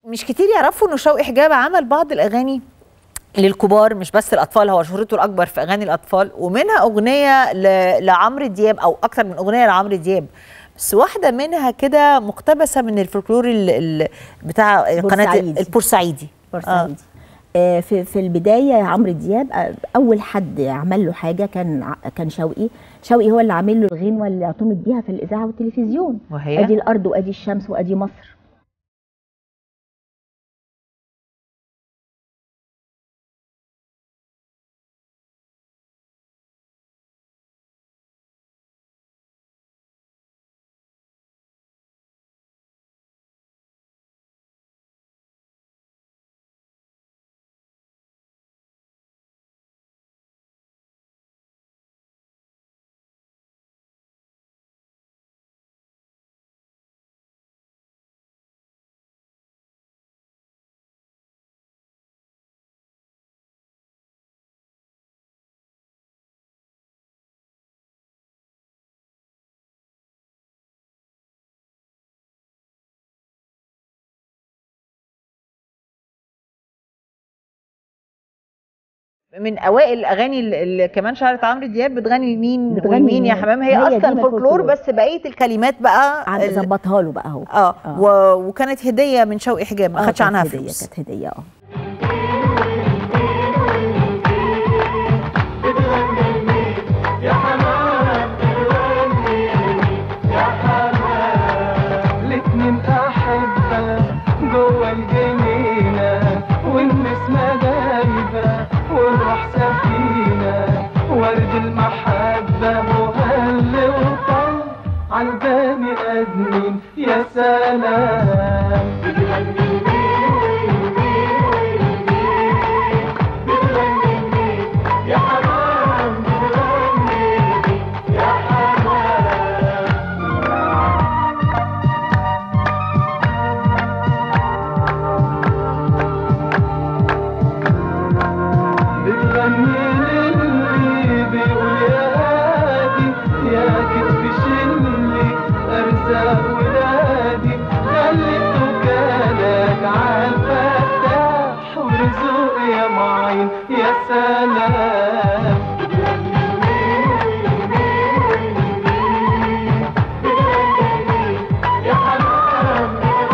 مش كتير يعرفوا انه شوقي حجاب عمل بعض الاغاني للكبار مش بس الاطفال. هو شهرته الاكبر في اغاني الاطفال، ومنها اغنيه لعمرو دياب او اكتر من اغنيه لعمرو دياب، بس واحده منها كده مقتبسه من الفولكلور بتاع قناه البورسعيدي. في البدايه عمرو دياب اول حد عمل له حاجه كان شوقي هو اللي عامل له الغنوه اللي اعتمد بيها في الاذاعه والتلفزيون، وهي ادي الارض وادي الشمس وادي مصر. من اوائل الاغاني اللي كمان شهرت عمرو دياب بتغني لمين ومين يا حمام. هي اصلا فولكلور بس بقيه الكلمات بقى ظبطها له بقى هو. وكانت هديه من شوقي حجاب، ما خدش عنها فلوس. كانت هديه. يا حمام يا حمام الاتنين احبه جوه الجنينه والنسمه دايبه والروح سفينه ورد المحبه مهل وطل عالبني ادمين. يا سلام يا حمام يا حمام بتغني للي بيقول يا هادي يا كتف شلي ارزاق ولادي خليك وكالك عالفتاح ورزق يا معين. يا سلام يا حمام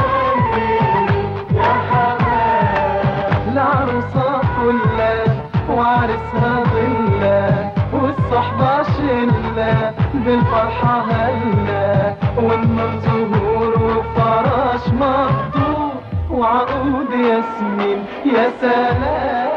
يا حمام العروسة فلة وعرسها ظلة والصحبة شلة بالفرحة هلة والنور زهور وفراش مقطوع وعقود ياسمين. يا سلام.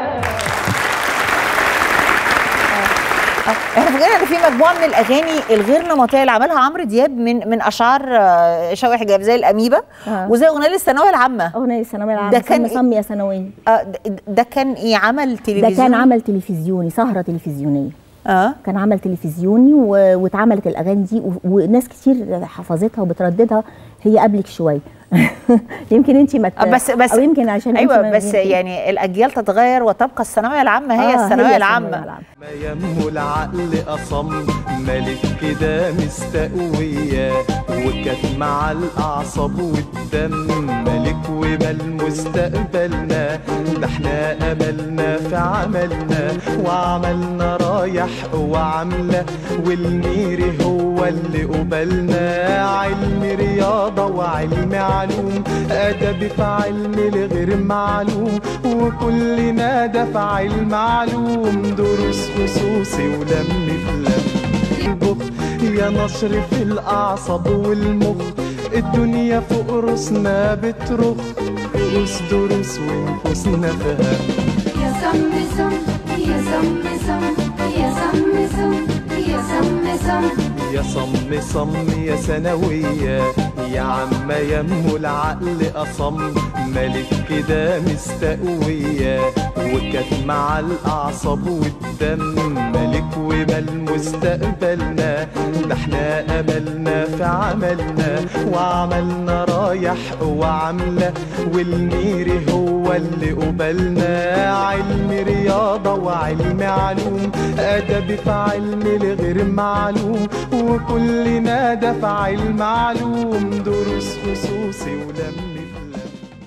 احنا فاكرين ان في مجموعه من الاغاني الغير نمطيه اللي عملها عمرو دياب من اشعار شوقي حجاب، زي الاميبه وزي اغنيه للثانويه العامه. اغنيه الثانويه العامه ده كان صمي يا ثانويه. ده كان ايه؟ عمل تلفزيوني؟ ده كان عمل تلفزيوني، سهره تلفزيونيه. كان عمل تلفزيوني واتعملت الاغاني دي وناس كتير حفظتها وبترددها. هي قبلك شويه يمكن انت ما بس او يمكن عشان ايوه بس يعني الاجيال تتغير وتبقى الثانويه العامه هي الثانويه العامه. ما يمه العقل اصم ملك كده مستقويه وكانت مع الاعصاب والدم ملك ومال مستقبلنا. ده احنا املنا في عملنا وعملنا رايح وعامله والميري هو اللي قبلنا. علم رياضه وعلم علوم ادب في علم الغير معلوم وكلنا ده في علم معلوم. دروس خصوصي ولم في لم البخ يا نشر في الاعصاب والمخ. الدنيا فوق راسنا بترخ دروس ونفوسنا فهم. يا سم سم يا سم سم يا سم سم يا سم سم يا صم يا ثانويه يا عم يمه العقل اصم ملك كده مستقويه وكانت مع الاعصاب والدم ملك ومال مستقبلنا. ده احنا املنا في عملنا وعملنا رايح وعامله والميري هو اللي قبلنا. علم رياضه وعلم علوم ادب في علم الغير معلوم وكلنا ده في علم معلوم. دروس خصوصي ولم